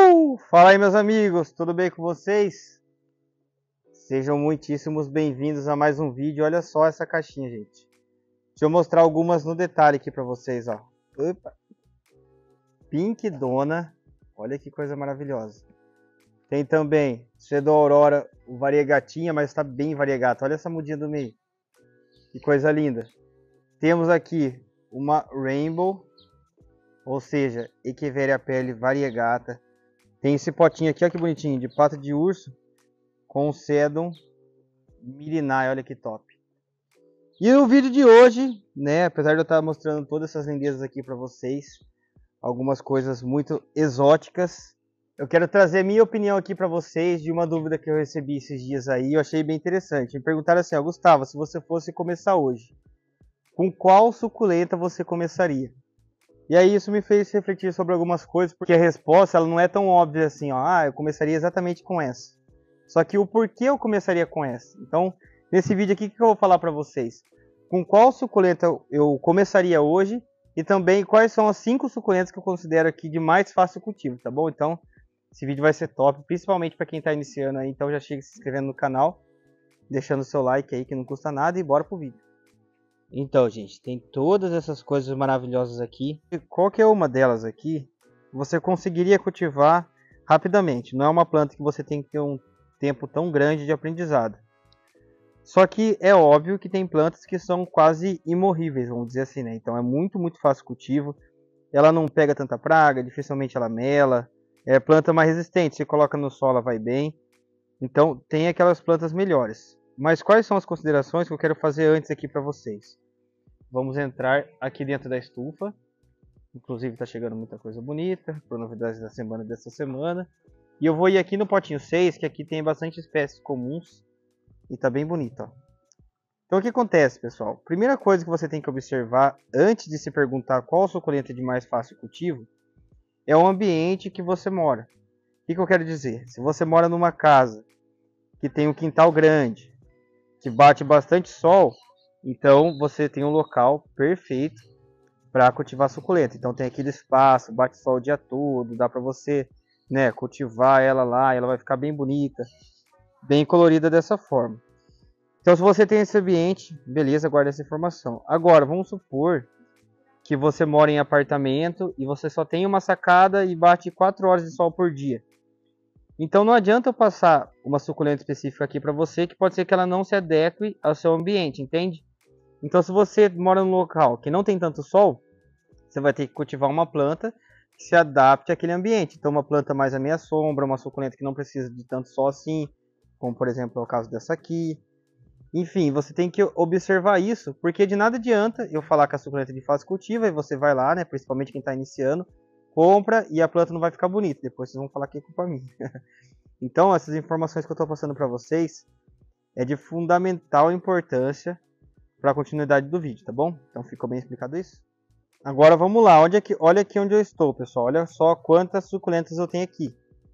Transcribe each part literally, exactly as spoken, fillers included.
Uh! Fala aí, meus amigos, tudo bem com vocês? Sejam muitíssimos bem-vindos a mais um vídeo. Olha só essa caixinha, gente. Deixa eu mostrar algumas no detalhe aqui para vocês, ó. Opa. Pink Dona, olha que coisa maravilhosa. Tem também Shadow Aurora, o variegatinha, mas está bem variegata. Olha essa mudinha do meio. Que coisa linda. Temos aqui uma Rainbow, ou seja, Echeveria pele variegata. Tem esse potinho aqui, olha que bonitinho, de pata de urso com Sedum Mirinai, olha que top. E no vídeo de hoje, né, apesar de eu estar mostrando todas essas lindezas aqui para vocês, algumas coisas muito exóticas, eu quero trazer minha opinião aqui para vocês de uma dúvida que eu recebi esses dias aí, eu achei bem interessante. Me perguntaram assim, ó, Gustavo, se você fosse começar hoje, com qual suculenta você começaria? E aí isso me fez refletir sobre algumas coisas, porque a resposta ela não é tão óbvia assim, ó, ah, eu começaria exatamente com essa. Só que o porquê eu começaria com essa. Então, nesse vídeo aqui, o que eu vou falar para vocês? Com qual suculenta eu começaria hoje e também quais são as cinco suculentas que eu considero aqui de mais fácil cultivo, tá bom? Então, esse vídeo vai ser top, principalmente para quem está iniciando aí, então já chega se inscrevendo no canal, deixando o seu like aí que não custa nada e bora pro vídeo. Então, gente, tem todas essas coisas maravilhosas aqui. E qualquer uma delas aqui, você conseguiria cultivar rapidamente. Não é uma planta que você tem que ter um tempo tão grande de aprendizado. Só que é óbvio que tem plantas que são quase imorríveis, vamos dizer assim, né? Então é muito, muito fácil cultivo. Ela não pega tanta praga, dificilmente ela mela. É planta mais resistente, se coloca no solo ela vai bem. Então tem aquelas plantas melhores. Mas quais são as considerações que eu quero fazer antes aqui para vocês? Vamos entrar aqui dentro da estufa. Inclusive está chegando muita coisa bonita, por novidades da semana dessa semana. E eu vou ir aqui no potinho seis, que aqui tem bastante espécies comuns. E tá bem bonito, ó. Então o que acontece, pessoal? Primeira coisa que você tem que observar antes de se perguntar qual suculenta é de mais fácil cultivo é o ambiente que você mora. O que, que eu quero dizer? Se você mora numa casa que tem um quintal grande, que bate bastante sol, então você tem um local perfeito para cultivar suculenta. Então tem aquele espaço, bate sol o dia todo, dá para você, né, cultivar ela lá, ela vai ficar bem bonita, bem colorida dessa forma. Então se você tem esse ambiente, beleza, guarda essa informação. Agora, vamos supor que você mora em apartamento e você só tem uma sacada e bate quatro horas de sol por dia. Então não adianta eu passar uma suculenta específica aqui para você, que pode ser que ela não se adeque ao seu ambiente, entende? Então se você mora num local que não tem tanto sol, você vai ter que cultivar uma planta que se adapte àquele ambiente. Então uma planta mais à meia sombra, uma suculenta que não precisa de tanto sol assim, como por exemplo é o caso dessa aqui. Enfim, você tem que observar isso, porque de nada adianta eu falar que a suculenta é de fácil cultivo, e você vai lá, né, principalmente quem está iniciando, compra e a planta não vai ficar bonita. Depois vocês vão falar que é culpa minha. Então, essas informações que eu estou passando para vocês é de fundamental importância para a continuidade do vídeo, tá bom? Então, ficou bem explicado isso? Agora, vamos lá. Onde é que, olha aqui onde eu estou, pessoal. Olha só quantas suculentas eu tenho aqui.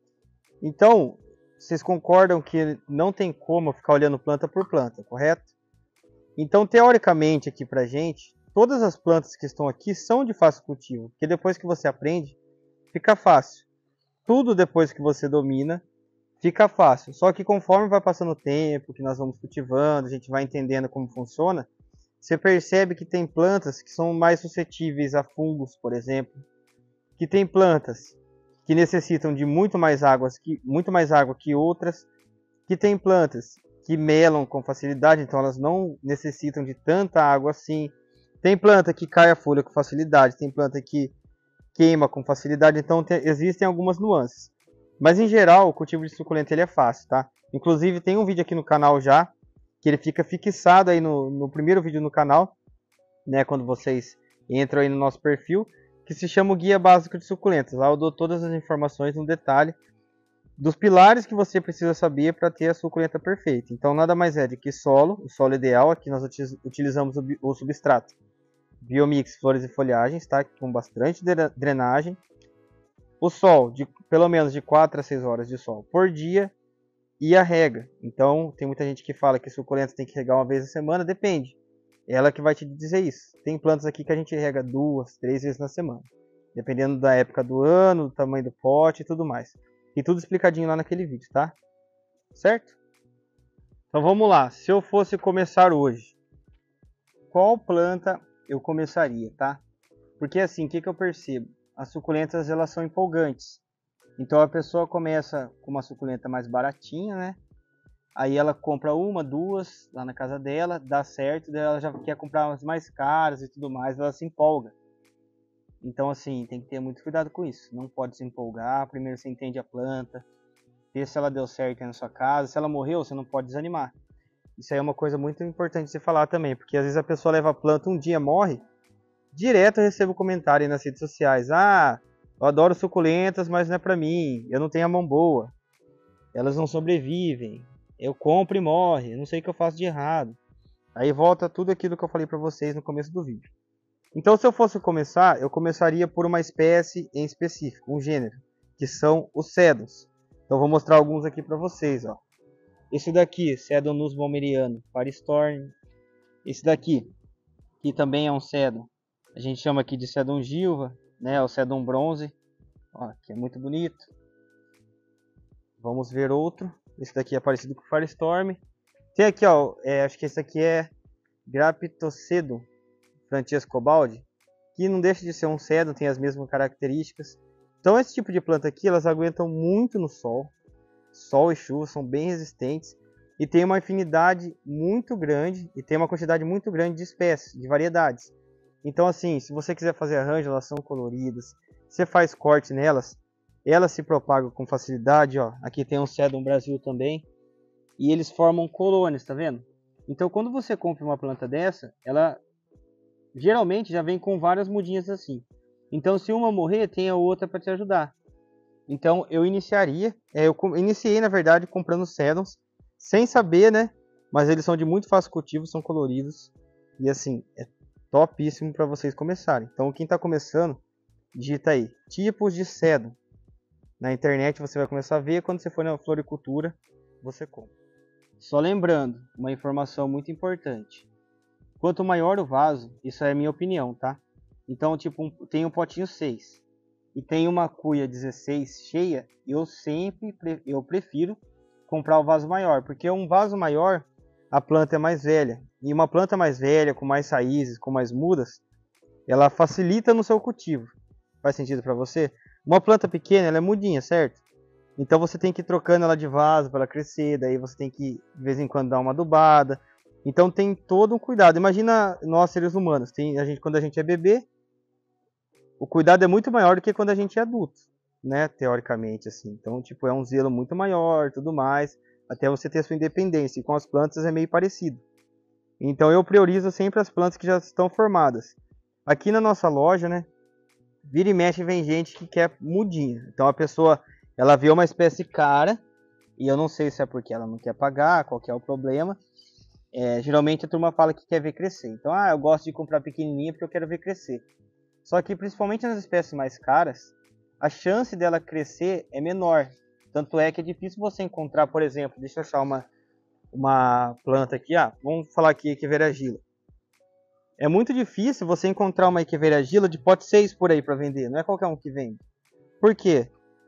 Então, vocês concordam que não tem como eu ficar olhando planta por planta, correto? Então, teoricamente, aqui pra gente, todas as plantas que estão aqui são de fácil cultivo, porque depois que você aprende, fica fácil. Tudo depois que você domina, fica fácil. Só que conforme vai passando o tempo, que nós vamos cultivando, a gente vai entendendo como funciona, você percebe que tem plantas que são mais suscetíveis a fungos, por exemplo, que tem plantas que necessitam de muito mais, águas que, muito mais água que outras, que tem plantas que melam com facilidade, então elas não necessitam de tanta água assim. Tem planta que cai a folha com facilidade, tem planta que queima com facilidade, então tem, existem algumas nuances. Mas em geral, o cultivo de suculenta ele é fácil, tá? Inclusive tem um vídeo aqui no canal já, que ele fica fixado aí no, no primeiro vídeo no canal, né, quando vocês entram aí no nosso perfil, que se chama o Guia Básico de Suculentas. Lá eu dou todas as informações no detalhe dos pilares que você precisa saber para ter a suculenta perfeita. Então nada mais é de que solo, o solo ideal, aqui nós utilizamos o, o substrato Biomix Flores e Folhagens, tá? Com bastante drenagem. O sol, de pelo menos de quatro a seis horas de sol por dia. E a rega. Então tem muita gente que fala que suculenta tem que regar uma vez a semana, depende. Ela que vai te dizer isso. Tem plantas aqui que a gente rega duas, três vezes na semana. dependendo da época do ano, do tamanho do pote e tudo mais. E tudo explicadinho lá naquele vídeo, tá? Certo? Então vamos lá, se eu fosse começar hoje, qual planta eu começaria, tá? Porque assim, o que, que eu percebo? As suculentas, elas são empolgantes. Então a pessoa começa com uma suculenta mais baratinha, né? Aí ela compra uma, duas lá na casa dela, dá certo, daí ela já quer comprar umas mais caras e tudo mais, ela se empolga. Então assim, tem que ter muito cuidado com isso. Não pode se empolgar, primeiro você entende a planta, vê se ela deu certo aí na sua casa. Se ela morreu, você não pode desanimar. Isso aí é uma coisa muito importante de você falar também, porque às vezes a pessoa leva a planta um dia, morre, direto eu recebo comentário aí nas redes sociais. Ah, eu adoro suculentas, mas não é pra mim, eu não tenho a mão boa, elas não sobrevivem, eu compro e morre, eu não sei o que eu faço de errado. Aí volta tudo aquilo que eu falei pra vocês no começo do vídeo. Então se eu fosse começar, eu começaria por uma espécie em específico, um gênero, que são os cedros. Então eu vou mostrar alguns aqui pra vocês, ó. Esse daqui, Cedonus balmeriano, Paristorn. Esse daqui, que também é um cedro, a gente chama aqui de Cedon gilva, né? O Cedon bronze, ó, que é muito bonito. Vamos ver outro. Esse daqui é parecido com o Firestorm. Tem aqui, ó, é, acho que esse aqui é Graptocedon Francescobaldi, que não deixa de ser um cedro, tem as mesmas características. Então esse tipo de planta aqui, elas aguentam muito no sol. Sol e chuva, são bem resistentes e tem uma afinidade muito grande e tem uma quantidade muito grande de espécies, de variedades. Então assim, se você quiser fazer arranjo, elas são coloridas, você faz corte nelas, elas se propagam com facilidade, ó. Aqui tem um Cedon Brasil também, e eles formam colônias, tá vendo? Então quando você compra uma planta dessa, ela geralmente já vem com várias mudinhas assim. Então se uma morrer, tem a outra para te ajudar. Então eu iniciaria, é, eu iniciei na verdade comprando Cedons, sem saber, né? Mas eles são de muito fácil cultivo, são coloridos e assim, é topíssimo para vocês começarem. Então quem está começando, digita aí, tipos de Cedon. Na internet você vai começar a ver, quando você for na floricultura, você compra. Só lembrando, uma informação muito importante. Quanto maior o vaso, isso é a minha opinião, tá? Então tipo, um, tem um potinho seis. E tem uma cuia dezesseis cheia, eu sempre eu prefiro comprar o vaso maior, porque um vaso maior a planta é mais velha, e uma planta mais velha, com mais raízes, com mais mudas, ela facilita no seu cultivo. Faz sentido para você? Uma planta pequena, ela é mudinha, certo? Então você tem que ir trocando ela de vaso para ela crescer, daí você tem que de vez em quando dar uma adubada. Então tem todo um cuidado. Imagina nós seres humanos, tem a gente quando a gente é bebê, o cuidado é muito maior do que quando a gente é adulto, né, teoricamente, assim. Então, tipo, é um zelo muito maior, tudo mais, até você ter a sua independência. E com as plantas é meio parecido. Então, eu priorizo sempre as plantas que já estão formadas. Aqui na nossa loja, né, vira e mexe vem gente que quer mudinha. Então, a pessoa, ela vê uma espécie cara, e eu não sei se é porque ela não quer pagar, qual que é o problema. É, geralmente, a turma fala que quer ver crescer. Então, ah, eu gosto de comprar pequenininha porque eu quero ver crescer. Só que principalmente nas espécies mais caras, a chance dela crescer é menor. Tanto é que é difícil você encontrar, por exemplo, deixa eu achar uma, uma planta aqui, ah, vamos falar aqui Echeveria gila. É muito difícil você encontrar uma Echeveria gila de pote seis por aí para vender, não é qualquer um que vende. Por quê?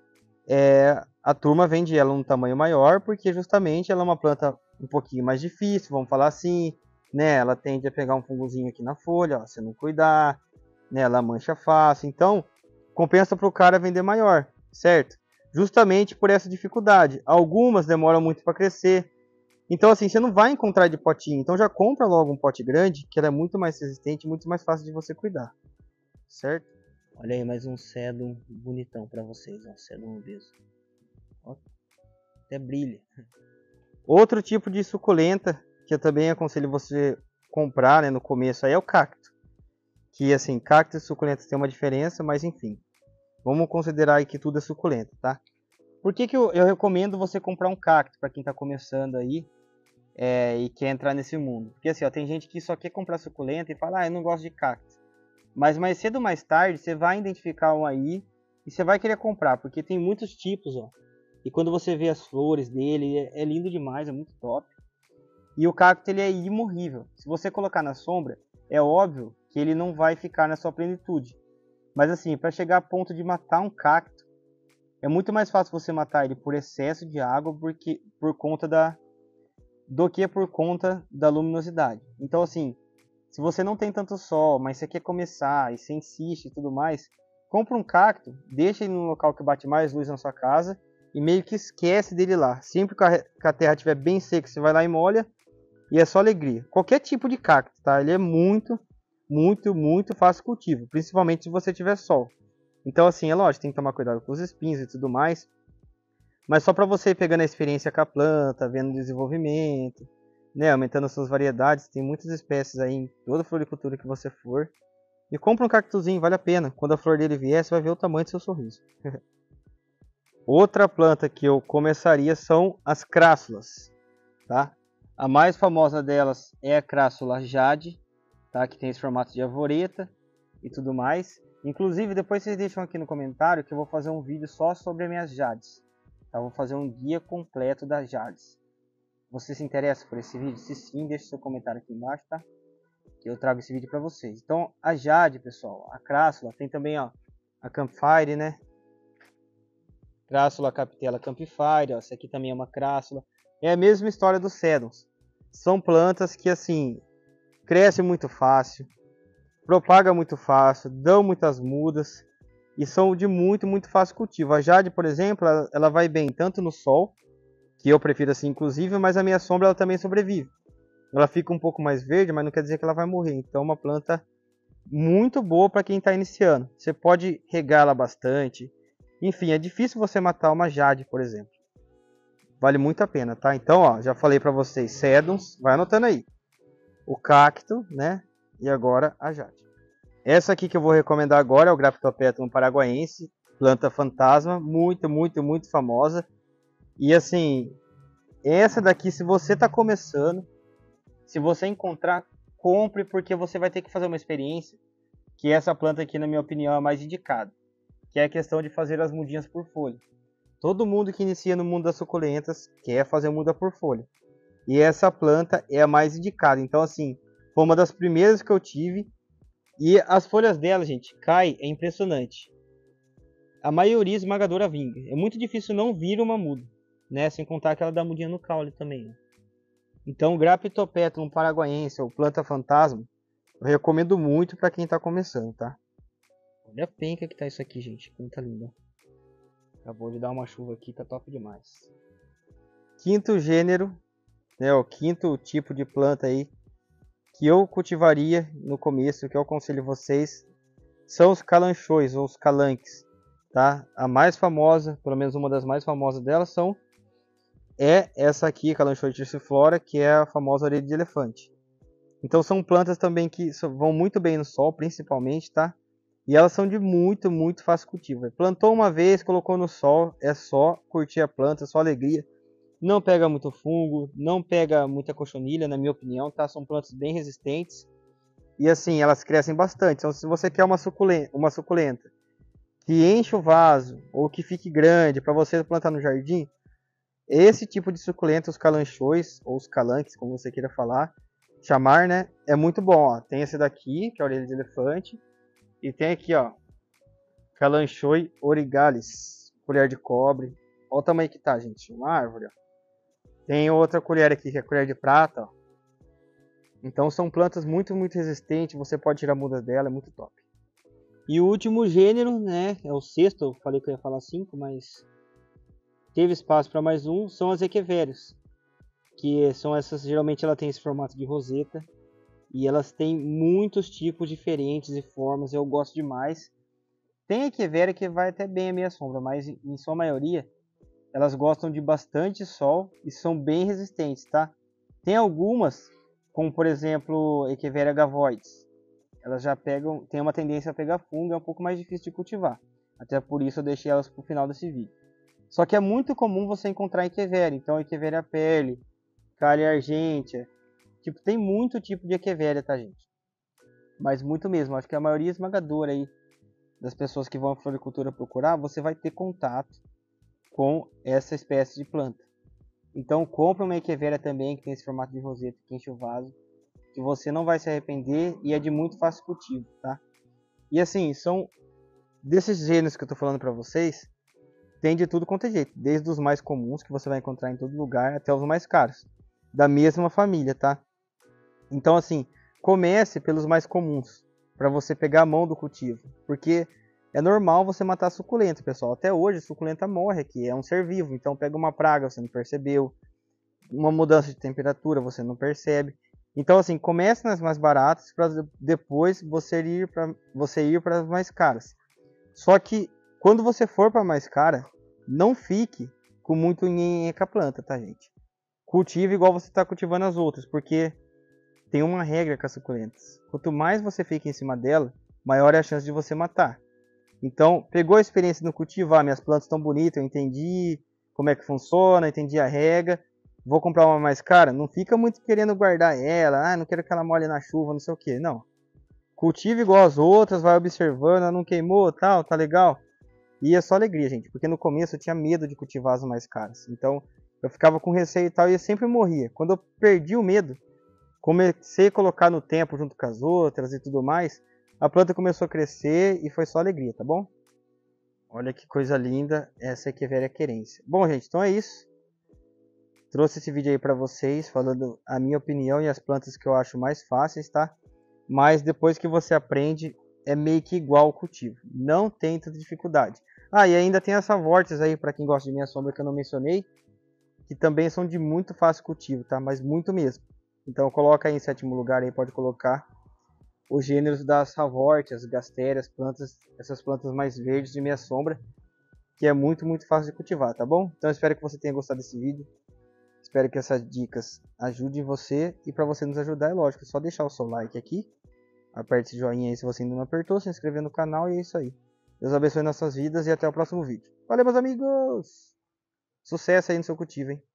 É, a turma vende ela num tamanho maior, porque justamente ela é uma planta um pouquinho mais difícil, vamos falar assim, né? Ela tende a pegar um fungozinho aqui na folha, ó, se não cuidar. Né, ela mancha fácil, então compensa para o cara vender maior, certo? Justamente por essa dificuldade. Algumas demoram muito para crescer, então assim, você não vai encontrar de potinho, então já compra logo um pote grande, que ela é muito mais resistente, muito mais fácil de você cuidar, certo? Olha aí, mais um Cedon bonitão para vocês, ó, Cedon obeso. Ó, até brilha. Outro tipo de suculenta, que eu também aconselho você comprar, né, no começo, aí é o cacto. Que assim, cacto e suculenta tem uma diferença, mas enfim. Vamos considerar aí que tudo é suculenta, tá? Por que que eu, eu recomendo você comprar um cacto para quem está começando aí é, e quer entrar nesse mundo? Porque assim, ó, tem gente que só quer comprar suculenta e fala, ah, eu não gosto de cacto. Mas mais cedo ou mais tarde, você vai identificar um aí e você vai querer comprar, porque tem muitos tipos, ó. E quando você vê as flores dele, é, é lindo demais, é muito top. E o cacto, ele é imorrível. Se você colocar na sombra, é óbvio que ele não vai ficar na sua plenitude. Mas assim, para chegar a ponto de matar um cacto, é muito mais fácil você matar ele por excesso de água porque, por conta da, do que por conta da luminosidade. Então assim, se você não tem tanto sol, mas você quer começar e você insiste e tudo mais, compra um cacto, deixa ele no local que bate mais luz na sua casa e meio que esquece dele lá. Sempre que a terra estiver bem seca, você vai lá e molha e é só alegria. Qualquer tipo de cacto, tá? Ele é muito, muito, muito fácil cultivo, principalmente se você tiver sol. Então assim, é lógico, tem que tomar cuidado com os espinhos e tudo mais, mas só para você ir pegando a experiência com a planta, vendo o desenvolvimento, né, aumentando as suas variedades. Tem muitas espécies aí em toda floricultura que você for. E compra um cactuzinho, vale a pena. Quando a flor dele vier, você vai ver o tamanho do seu sorriso. Outra planta que eu começaria são as crássulas, tá? A mais famosa delas é a crassula jade, tá? Que tem esse formato de arvoreta e tudo mais. Inclusive, depois vocês deixam aqui no comentário que eu vou fazer um vídeo só sobre as minhas jades. Tá? Vou fazer um guia completo das jades. Você se interessa por esse vídeo? Se sim, deixe seu comentário aqui embaixo, tá? Que eu trago esse vídeo para vocês. Então, a jade, pessoal, a crassula, tem também, ó, a campfire, né? Crassula capitella campfire, ó, essa aqui também é uma crassula. É a mesma história dos sedums. São plantas que, assim, crescem muito fácil, propagam muito fácil, dão muitas mudas e são de muito, muito fácil cultivo. A jade, por exemplo, ela, ela vai bem tanto no sol, que eu prefiro assim, inclusive, mas a minha sombra ela também sobrevive. Ela fica um pouco mais verde, mas não quer dizer que ela vai morrer. Então é uma planta muito boa para quem está iniciando. Você pode regar ela bastante. Enfim, é difícil você matar uma jade, por exemplo. Vale muito a pena, tá? Então, ó, já falei para vocês, sedums, vai anotando aí. O cacto, né? E agora a jade. Essa aqui que eu vou recomendar agora é o Graptopetulum paraguaense, planta fantasma, muito, muito, muito famosa. E assim, essa daqui, se você está começando, se você encontrar, compre, porque você vai ter que fazer uma experiência, que essa planta aqui, na minha opinião, é a mais indicada, que é a questão de fazer as mudinhas por folha. Todo mundo que inicia no mundo das suculentas quer fazer muda por folha. E essa planta é a mais indicada. Então, assim, foi uma das primeiras que eu tive. E as folhas dela, gente, cai, é impressionante. A maioria esmagadora vinga. É muito difícil não vir uma muda, né? Sem contar que ela dá mudinha no caule também, né? Então, o Graptopetulum paraguaense, ou planta fantasma, eu recomendo muito para quem está começando, tá? Olha a penca que tá isso aqui, gente. Como tá lindo. Acabou de dar uma chuva aqui, tá top demais. Quinto gênero, né, o quinto tipo de planta aí que eu cultivaria no começo, que eu aconselho vocês, são os calanchões ou os calanques, tá? A mais famosa, pelo menos uma das mais famosas delas, são é essa aqui, Calanchoe tissiflora, que é a famosa orelha de elefante. Então são plantas também que vão muito bem no sol, principalmente, tá? E elas são de muito, muito fácil cultivo. Plantou uma vez, colocou no sol, é só curtir a planta, só alegria. Não pega muito fungo, não pega muita cochonilha, na minha opinião, tá? São plantas bem resistentes. E assim, elas crescem bastante. Então se você quer uma suculenta, uma suculenta que enche o vaso, ou que fique grande para você plantar no jardim, esse tipo de suculenta, os calanchões, ou os calanques, como você queira falar, chamar, né? É muito bom, ó. Tem esse daqui, que é a orelha de elefante. E tem aqui, ó, Calanchoe origalis, colher de cobre. Olha o tamanho que tá, gente, uma árvore, ó. Tem outra colher aqui, que é a colher de prata, ó. Então são plantas muito, muito resistentes, você pode tirar mudas dela, é muito top. E o último gênero, né, é o sexto, eu falei que eu ia falar cinco, mas teve espaço para mais um, são as equevérias. Que são essas, geralmente ela tem esse formato de roseta. E elas têm muitos tipos diferentes e formas, eu gosto demais. Tem equevéria que vai até bem a meia sombra, mas em sua maioria elas gostam de bastante sol e são bem resistentes, tá? Tem algumas, como por exemplo Echeveria gavoides, elas já pegam, tem uma tendência a pegar fungo, é um pouco mais difícil de cultivar. Até por isso eu deixei elas para o final desse vídeo. Só que é muito comum você encontrar Echeveria, então Echeveria pele, Calea argentea. Tipo, tem muito tipo de equevéria, tá, gente? Mas muito mesmo. Acho que a maioria esmagadora aí das pessoas que vão à floricultura procurar, você vai ter contato com essa espécie de planta. Então, compre uma equevéria também, que tem esse formato de roseta, que enche o vaso, que você não vai se arrepender e é de muito fácil cultivo, tá? E assim, são desses gêneros que eu tô falando para vocês, tem de tudo quanto é jeito, desde os mais comuns que você vai encontrar em todo lugar até os mais caros, da mesma família, tá? Então assim, comece pelos mais comuns, para você pegar a mão do cultivo, porque é normal você matar suculenta, pessoal. Até hoje suculenta morre aqui, é um ser vivo, então pega uma praga, você não percebeu, uma mudança de temperatura, você não percebe. Então assim, comece nas mais baratas para depois você ir para você ir para as mais caras. Só que quando você for para mais cara, não fique com muito nhenhenhe com a planta, tá, gente? Cultive igual você está cultivando as outras, porque tem uma regra com as suculentas. Quanto mais você fica em cima dela, maior é a chance de você matar. Então, pegou a experiência no cultivo, ah, minhas plantas estão bonitas, eu entendi como é que funciona, entendi a regra, vou comprar uma mais cara? Não fica muito querendo guardar ela, ah, não quero que ela molhe na chuva, não sei o que, não. Cultive igual as outras, vai observando, ah, não queimou, tal, tá legal. E é só alegria, gente, porque no começo eu tinha medo de cultivar as mais caras. Então, eu ficava com receio e tal, e eu sempre morria. Quando eu perdi o medo, comecei a colocar no tempo junto com as outras e tudo mais, a planta começou a crescer e foi só alegria, tá bom? Olha que coisa linda essa Echeveria querência. Bom, gente, então é isso. Trouxe esse vídeo aí pra vocês, falando a minha opinião e as plantas que eu acho mais fáceis, tá? Mas depois que você aprende, é meio que igual o cultivo. Não tem tanta dificuldade. Ah, e ainda tem essa Vortex aí, pra quem gosta de minha sombra que eu não mencionei, que também são de muito fácil cultivo, tá? Mas muito mesmo. Então coloca aí em sétimo lugar, aí pode colocar os gêneros das Savortias, Gastérias, plantas, essas plantas mais verdes de meia sombra, que é muito, muito fácil de cultivar, tá bom? Então espero que você tenha gostado desse vídeo. Espero que essas dicas ajudem você. E para você nos ajudar, é lógico, é só deixar o seu like aqui. Aperte esse joinha aí se você ainda não apertou, se inscrever no canal e é isso aí. Deus abençoe nossas vidas e até o próximo vídeo. Valeu, meus amigos! Sucesso aí no seu cultivo, hein?